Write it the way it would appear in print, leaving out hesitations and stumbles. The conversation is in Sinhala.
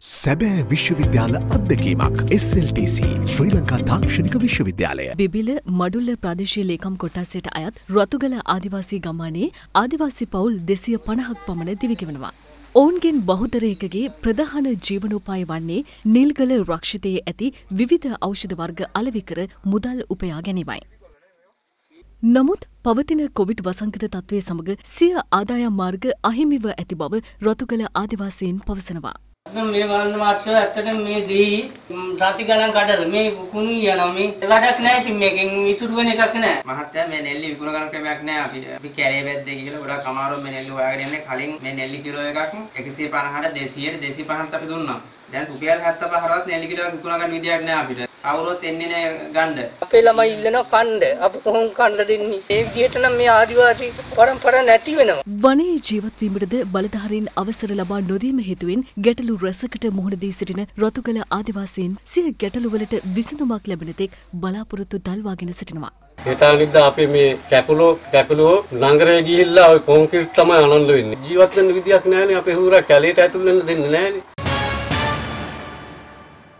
සැබෑ විශ්වවිද්‍යාල අත්දැකීමක් SLTC ශ්‍රී ලංකා තාක්ෂණික විශ්වවිද්‍යාලය. බිබිල මඩුල්ල ප්‍රාදේශීය ලේකම් කොට්ටාසයට අයත් රතුගල ආදිවාසී ගම්මානයේ ආදිවාසී පවුල් 250ක් පමණ දිවිගෙවනවා. ඔවුන්ගෙන් බහුතරයකගේ ප්‍රධාන ජීවනෝපාය වන්නේ නිල්ගල රක්ෂිතයේ ඇති විවිධ ඖෂධ වර්ග අලෙවි කර මුදල් උපයා ගැනීමයි. නමුත් පවතින කොවිඩ් වසංගත තත්ත්වය සමග සිය ආදායම් මාර්ග අහිමිව ඇති බව රතුගල ආදිවාසීන් පවසනවා. මේ වන්න මාත්‍ර ඇත්තටම මේ දී සති ගණන් කඩලා මේ කුණු යනවා මේ වැඩක් නැහැ ඉතින් මේකෙන් ඉතුරු වෙන එකක් නැහැ මහත්තයා මේ නෙල්ලි විකුණ ගන්න ක්‍රමයක් නැහැ අපි කැලේ වැද්දේ කියලා ගොඩක් අමාරුවෙන් මේ නෙල්ලි හොයාගෙන යන්නේ කලින් මේ නෙල්ලි කිලෝ එකක් 150ට 200ට 250ට අපි දුන්නා දැන් රුපියල් 75වත් නෙල්ලි කිලෝ එකක් විකුණ ගන්න විදියක් නැහැ අපිට අවුරුද්දත් එන්නේ නැහැ ගන්න අපේ ළමයි ඉල්ලනවා කණ්ඩ අපි කොහොම කණ්ඩ දෙන්නේ ඒ විදිහට නම් මේ ආදිවාසී පරම්පරාව නැති වෙනවා වනයේ ජීවත් වීමටද බලධාරීන් අවසර ලබා නොදීම හේතුවෙන් ගැටලු රැසකට මුහුණ දී සිටින රතුගල ආදිවාසීන් සිය ගැටලුවලට විසඳුමක් ලැබෙන තෙක් බලාපොරොත්තු දල්වාගෙන සිටිනවා. හිතානින්ද අපි මේ කැපලුව නගරේ ගිහිල්ලා ওই කොන්ක්‍රීට් තමයි අනන්ද වෙන්නේ. ජීවත් වෙන්න විදියක් නැහැනේ අපේ හුරා කැලේට ඇතුල් වෙන්න දෙන්නේ නැහැනේ.